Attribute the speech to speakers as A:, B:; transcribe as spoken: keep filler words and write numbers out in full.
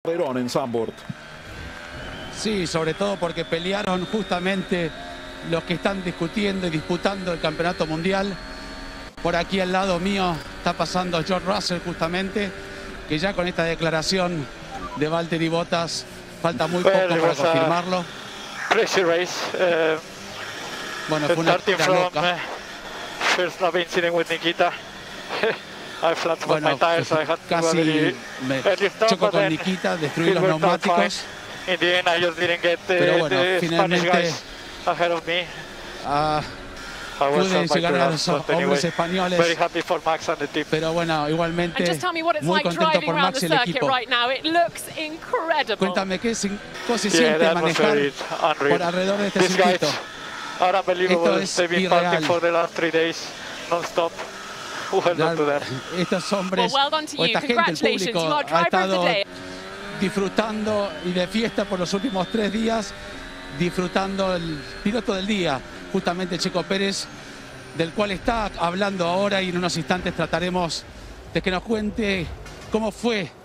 A: Perón en Zandvoort.
B: Sí, sobre todo porque pelearon justamente los que están discutiendo y disputando el campeonato mundial. Por aquí al lado mío está pasando George Russell justamente, que ya con esta declaración de Valtteri Bottas falta muy poco
C: well,
B: para confirmarlo.
C: Crazy race. Uh,
B: bueno, fue una carrera loca.
C: Uh, first love incident with Nikita. I flat
B: bueno,
C: my tires, so I had
B: casi me choco con Nikita, destruí los neumáticos.
C: In the end, I just didn't get the,
B: Pero bueno,
C: the
B: finalmente,
C: Spanish guys ahead of me.
B: Uh, pude llegar a los hombres anyway, españoles.
C: Very happy for Max and the team.
B: Pero bueno, igualmente muy
D: like
B: contento por Max y el equipo.
D: Right now. It looks incredible.
B: Cuéntame, ¿qué se, cómo se yeah, siente manejar por alrededor de este
C: These
B: circuito?
C: Are unbelievable.
B: Esto es
C: They've been
B: irreal.
C: partying for the last three days, non-stop. Well done to them.
B: Estos hombres,
D: well, well done to
B: o esta
D: you.
B: gente, el público, ha estado disfrutando y de fiesta por los últimos tres días, disfrutando el piloto del día, justamente Checo Pérez, del cual está hablando ahora, y en unos instantes trataremos de que nos cuente cómo fue